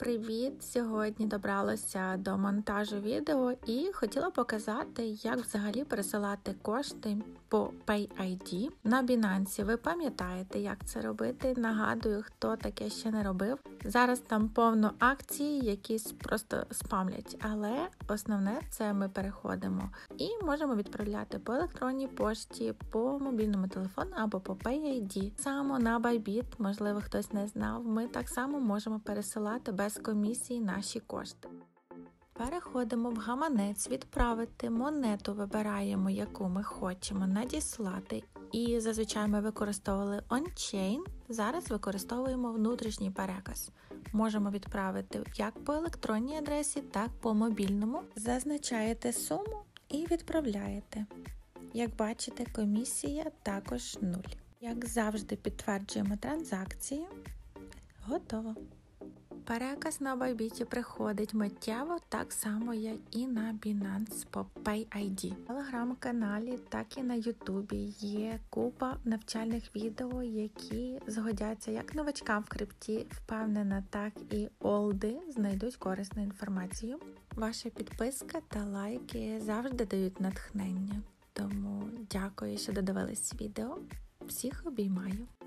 Привіт! Сьогодні добралася до монтажу відео і хотіла показати, як взагалі пересилати кошти по PayID на Binance. Ви пам'ятаєте, як це робити? Нагадую, хто таке ще не робив. Зараз там повно акцій, які просто спамлять, але основне це ми переходимо і можемо відправляти по електронній пошті, по мобільному телефону або по PayID. Само на Bybit, можливо, хтось не знав, ми так само можемо пересилати без комісії наші кошти. Переходимо в гаманець, відправити монету, вибираємо, яку ми хочемо надіслати. І зазвичай ми використовували on-chain, зараз використовуємо внутрішній переказ. Можемо відправити як по електронній адресі, так по мобільному. Зазначаєте суму і відправляєте. Як бачите, комісія також 0. Як завжди, підтверджуємо транзакцію. Готово. Переказ на Bybit приходить миттєво, так само, як і на Binance по PayID. В телеграм-каналі, так і на ютубі є купа навчальних відео, які згодяться як новачкам в крипті, впевнена, так і олди знайдуть корисну інформацію. Ваша підписка та лайки завжди дають натхнення. Тому дякую, що додивились відео. Всіх обіймаю!